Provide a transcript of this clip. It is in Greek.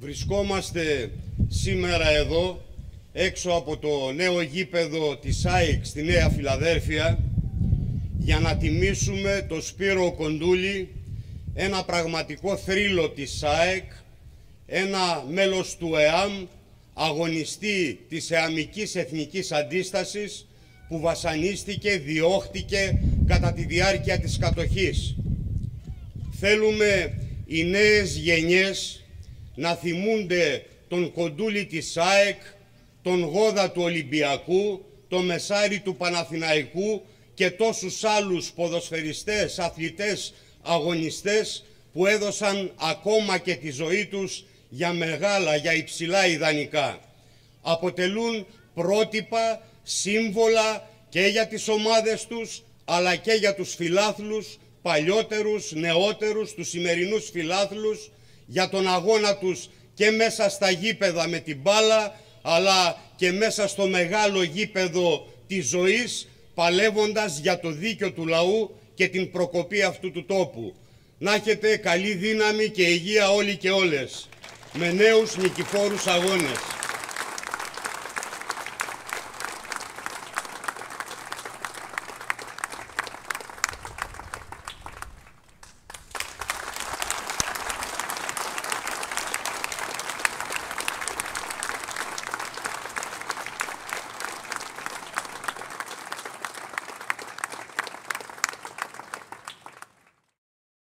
Βρισκόμαστε σήμερα εδώ, έξω από το νέο γήπεδο της ΑΕΚ στη Νέα Φιλαδέλφια, για να τιμήσουμε τον Σπύρο Κοντούλη, ένα πραγματικό θρύλο της ΑΕΚ, ένα μέλος του ΕΑΜ, αγωνιστή της ΕΑΜικής Εθνικής Αντίστασης, που βασανίστηκε, διώχτηκε κατά τη διάρκεια της κατοχής. Θέλουμε οι νέες γενιές να θυμούνται τον Κοντούλη της ΑΕΚ, τον Γόδα του Ολυμπιακού, τον Μεσάρη του Παναθηναϊκού και τόσους άλλους ποδοσφαιριστές, αθλητές, αγωνιστές που έδωσαν ακόμα και τη ζωή τους για μεγάλα, για υψηλά ιδανικά. Αποτελούν πρότυπα, σύμβολα και για τις ομάδες τους, αλλά και για τους φιλάθλους, παλιότερους, νεότερους, τους σημερινούς φιλάθλους, για τον αγώνα τους και μέσα στα γήπεδα με την μπάλα, αλλά και μέσα στο μεγάλο γήπεδο της ζωής, παλεύοντας για το δίκιο του λαού και την προκοπή αυτού του τόπου. Να έχετε καλή δύναμη και υγεία όλοι και όλες, με νέους νικηφόρους αγώνες.